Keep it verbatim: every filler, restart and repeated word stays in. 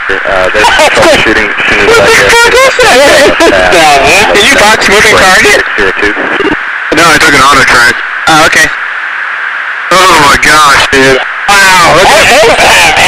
Uh, there's troubleshooting as soon as I get Did you box moving target? No, I took an auto track. Oh, okay. Oh my gosh, dude. Wow, look at that.